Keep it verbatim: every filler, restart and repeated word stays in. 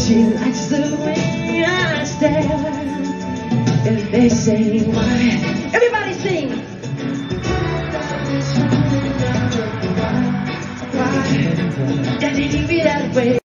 She likes the way I stare. If they say why, everybody sing. Why? Why? Does it keep me that way?